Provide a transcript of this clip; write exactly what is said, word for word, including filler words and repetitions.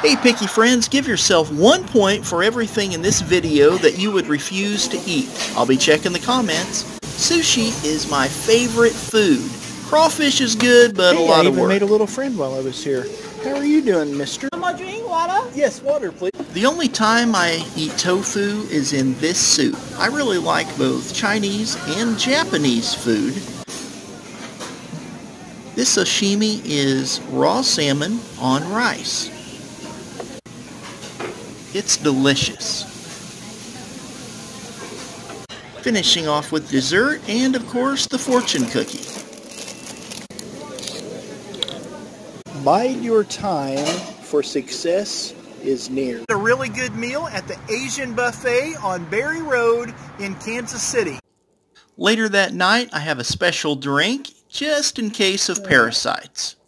Hey picky friends, give yourself one point for everything in this video that you would refuse to eat. I'll be checking the comments. Sushi is my favorite food. Crawfish is good, but hey, a lot I of even work. made a little friend while I was here. How are you doing, mister? Am I drinking water? Yes, water, please. The only time I eat tofu is in this soup. I really like both Chinese and Japanese food. This sashimi is raw salmon on rice. It's delicious. Finishing off with dessert and, of course, the fortune cookie. Bide your time, for success is near. A really good meal at the Asian Buffet on Berry Road in Kansas City. Later that night, I have a special drink just in case of parasites.